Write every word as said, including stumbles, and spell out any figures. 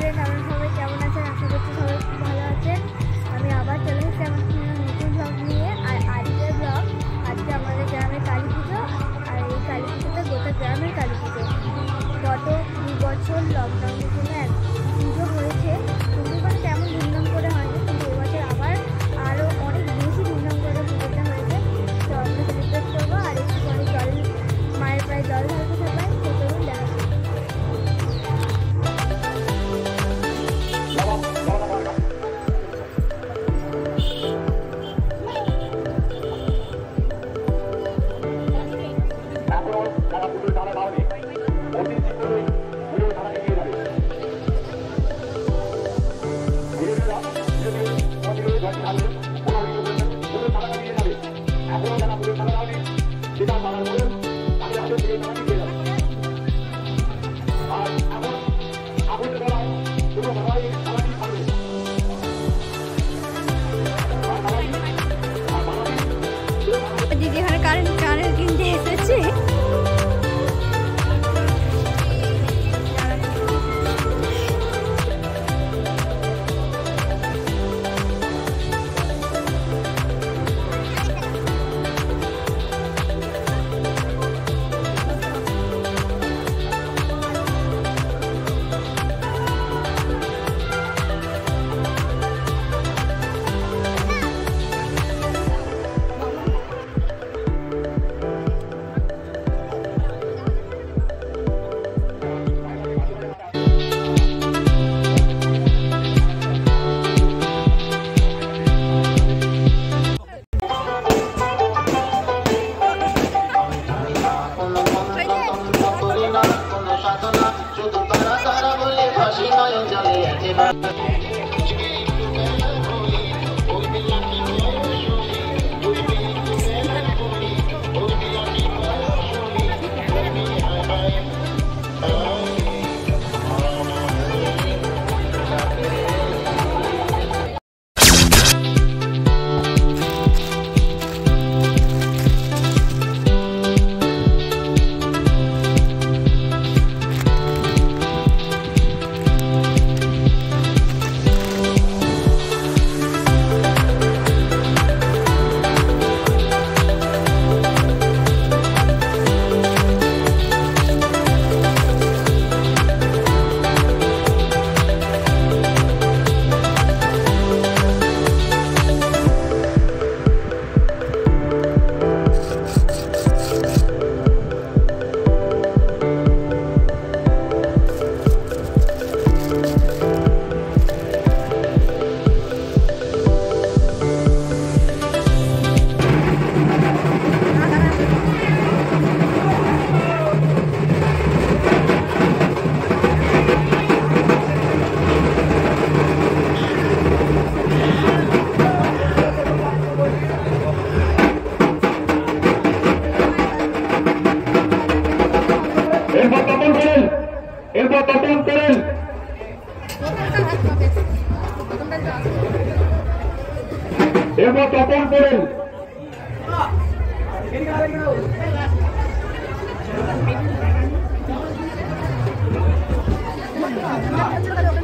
Friend, আপনারা সবাই কেমন আছেন? আশা করছি সবাই খুব ভালো আছেন। আমি আবার চলে এসেছি আমার নতুন ব্লগ নিয়ে। আর আজকের ব্লগ, আজকে আমাদের গ্রামের কালী পুজো। আর এই কালী পুজোটা গোটা গ্রামের কালী পুজো। গত দু বছর লকডাউনের জন্য এক পুজো হয়েছে, কিন্তু মানে তেমন ধুমধাম করে হয়নি, কিন্তু এবছর আবার আরও অনেক বেশি ধুমধাম করে পুজোটা হয়েছে। তো আমরা সেলিব্রেট করবো। আর একটু পরে জল মায়ের প্রায় জল ঢালতে থাকবেন, তো চলুন দেখা যাক। দিদি এখানে কারেন্ট কারেন্ট কিনতে এসেছে। এরপর তপন করেন এরপর তপন করেন Gracias.